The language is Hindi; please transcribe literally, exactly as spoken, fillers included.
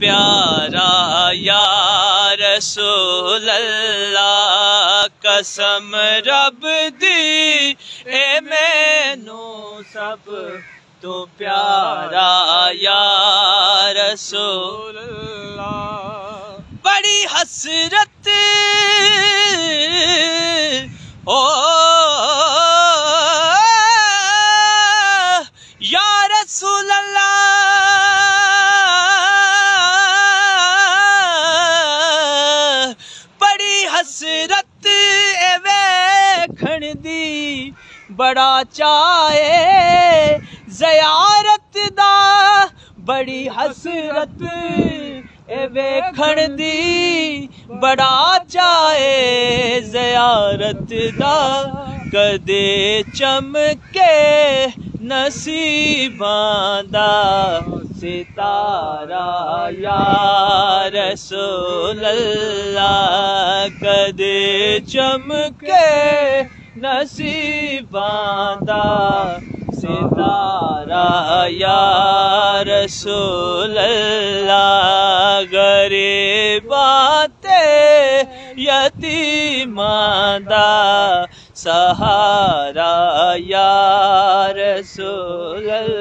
प्यारा या रसूल अल्लाह, कसम रब दी ए मैनू सब तू प्यारा या रसूल अल्लाह। बड़ी हसरत ओ या रसूल अल्लाह, बड़ी हसरत ए वेखण दी, बड़ा चाहे ज़ियारत दा, बड़ी हसरत ए वेखण दी, बड़ा चाहे ज़ियारत दा। कदे चमके नसीबां दा सितारा या रसूल अल्लाह, कदे चमके नसीबां दा सितारा या रसूल अल्लाह। गरीबां ते यतीमां दा सहारा या रसूल अल्लाह।